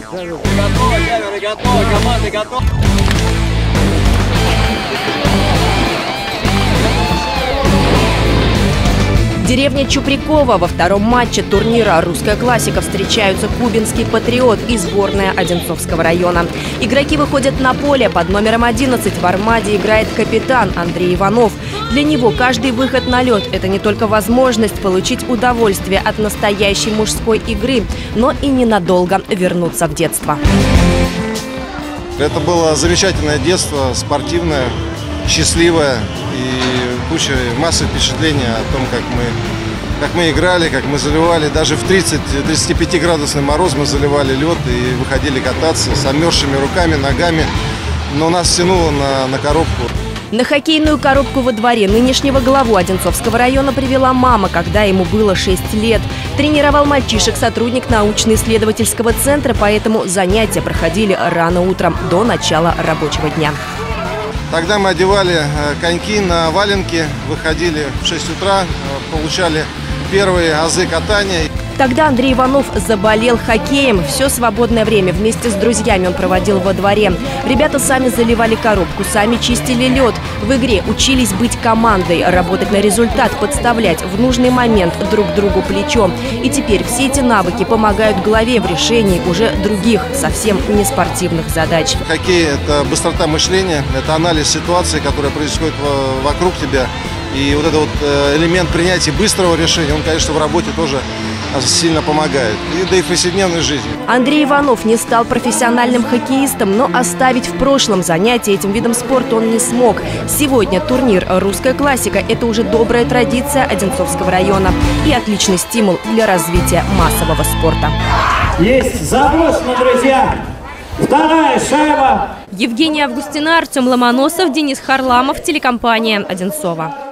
Готовы, камеры готовы, команды готовы. Деревня Чуприкова. Во втором матче турнира «Русская классика» встречаются Кубинский «Патриот» и сборная Одинцовского района. Игроки выходят на поле. Под номером 11 в «Армаде» играет капитан Андрей Иванов. Для него каждый выход на лед – это не только возможность получить удовольствие от настоящей мужской игры, но и ненадолго вернуться в детство. Это было замечательное детство, спортивное, счастливое и масса впечатлений о том, как мы играли, как мы заливали. Даже в 30-35-градусный мороз мы заливали лед и выходили кататься с обмерзшими руками, ногами. Но нас тянуло на коробку. На хоккейную коробку во дворе нынешнего главу Одинцовского района привела мама, когда ему было 6 лет. Тренировал мальчишек сотрудник научно-исследовательского центра, поэтому занятия проходили рано утром, до начала рабочего дня. Тогда мы одевали коньки на валенки, выходили в 6 утра, получали первые азы катания. Тогда Андрей Иванов заболел хоккеем. Все свободное время вместе с друзьями он проводил во дворе. Ребята сами заливали коробку, сами чистили лед. В игре учились быть командой, работать на результат, подставлять в нужный момент друг другу плечо. И теперь все эти навыки помогают главе в решении уже других, совсем не спортивных задач. Хоккей – это быстрота мышления, это анализ ситуации, которая происходит вокруг тебя. И вот этот элемент принятия быстрого решения, он, конечно, в работе тоже сильно помогает. Да и в повседневной жизни. Андрей Иванов не стал профессиональным хоккеистом, но оставить в прошлом занятия этим видом спорта он не смог. Сегодня турнир «Русская классика» – это уже добрая традиция Одинцовского района и отличный стимул для развития массового спорта. Есть заброшено, друзья! Вторая шайба! Евгения Августина, Артем Ломоносов, Денис Харламов, телекомпания «Одинцова».